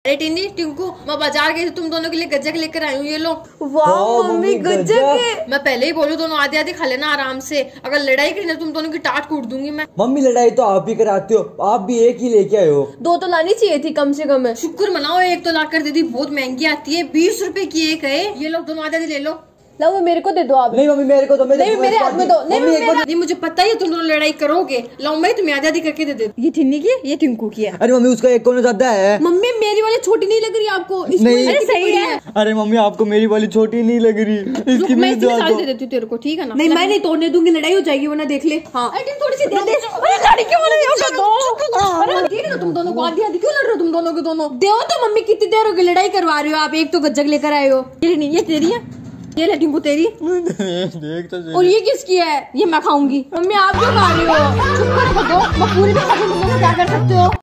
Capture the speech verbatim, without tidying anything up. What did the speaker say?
अरे टिन्नी टिंकू, मैं बाजार गई थी, तुम दोनों के लिए गज्जक लेकर आई हूँ, ये लो। वाह मम्मी गज्जक है। मैं पहले ही बोलूँ दोनों आधे आधे खा लेना आराम से, अगर लड़ाई करी ना तुम दोनों की टाट कूट दूंगी मैं। मम्मी लड़ाई तो आप ही कराते हो, आप भी एक ही लेके आए हो। दो तो लानी चाहिए थी कम से कम। शुक्र मनाओ, एक तो ला कर दे दी, बहुत महंगी आती है, बीस रुपए की एक है। ये लो दोनों आधे आधे ले लो। लो वो मेरे को दे दो आप। नहीं मम्मी मेरे को दो। नहीं मेरे हाथ में दो। नहीं नहीं मुझे पता है तुम दोनों लड़ाई करोगे, लो मैं तुम्हें आधी आधी करके दे दे। ये टिन्नी की ये टिंकू की है। अरे मम्मी उसका एक कोने ज्यादा है। मम्मी मेरी वाली छोटी नहीं लग रही आपको? नहीं अरे सही है। अरे मम्मी आपको मेरी वाली छोटी नहीं लग रही, इसकी मैं इसकी साल दे देती हूँ तेरे को, ठीक है ना? नहीं मैं नहीं तोड़ने दूंगी, लड़ाई हो जाएगी वरना देख ले। हाँ थोड़ी सी दे दे। ठीक है ना, तुम दोनों को आधी आधी क्यों लड़ रहे हो तुम दोनों के दोनों? दो तो मम्मी कितनी देर हो गई लड़ाई करवा रही हो आप, एक तो गज्जक लेकर आए हो। ये नहीं ये तेरी है, ये ले टिंकू तेरी। देख तो और ये किसकी है? ये मैं खाऊंगी। मम्मी आप क्यों खा रही हो? चुप करो, मैं पूरी भी खा दूंगी, क्या कर सकते हो?